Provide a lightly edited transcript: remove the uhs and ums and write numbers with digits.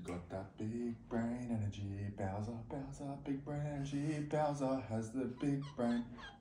got that big brain energy. Bowser, Bowser, big brain energy. Bowser has the big brain.